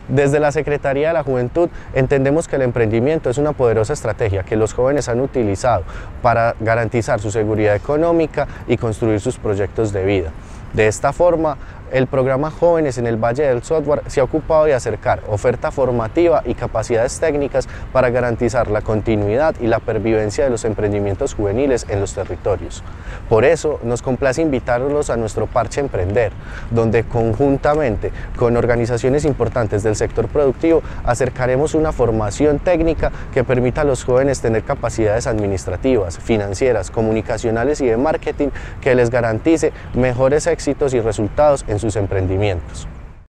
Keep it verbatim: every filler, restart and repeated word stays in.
Desde la Secretaría de la Juventud entendemos que el emprendimiento es una poderosa estrategia que los jóvenes han utilizado para garantizar su seguridad económica y construir sus proyectos de vida. De esta forma, el programa Jóvenes en el Valle del Software se ha ocupado de acercar oferta formativa y capacidades técnicas para garantizar la continuidad y la pervivencia de los emprendimientos juveniles en los territorios. Por eso, nos complace invitarlos a nuestro Parche Emprender, donde conjuntamente con organizaciones importantes del sector productivo acercaremos una formación técnica que permita a los jóvenes tener capacidades administrativas, financieras, comunicacionales y de marketing que les garantice mejores éxitos y resultados en sus emprendimientos.